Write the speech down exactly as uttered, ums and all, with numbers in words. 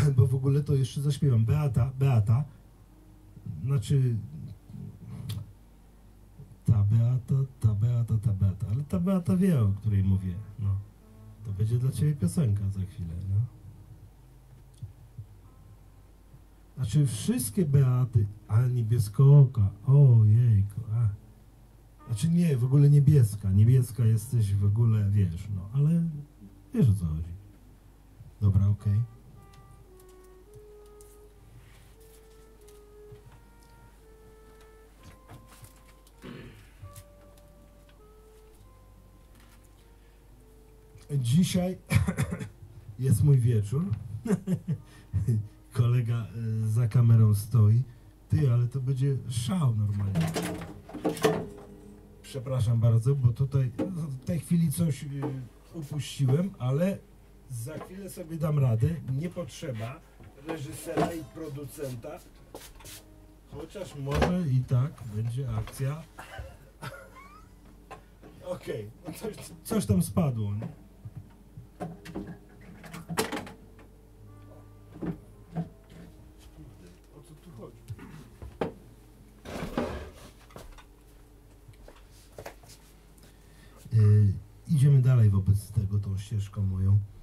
bo w ogóle to jeszcze zaśpiewam. Beata, Beata, znaczy ta Beata, ta Beata, ta Beata, ale ta Beata wie, o której mówię, no. To będzie dla ciebie piosenka za chwilę, no. Znaczy wszystkie Beaty, ale niebieskooka, ojejku, a. Znaczy nie, w ogóle niebieska, niebieska jesteś w ogóle, wiesz, no, ale wiesz o co chodzi. Dobra, okej. Okay. Dzisiaj jest mój wieczór. Kolega za kamerą stoi. Ty, ale to będzie szał normalnie. Przepraszam bardzo, bo tutaj w tej chwili coś upuściłem, ale za chwilę sobie dam radę. Nie potrzeba reżysera i producenta. Chociaż może i tak będzie akcja. Okej, okay. coś, coś tam spadło, nie? O co tu chodzi? Yy, idziemy dalej wobec tego tą ścieżką moją.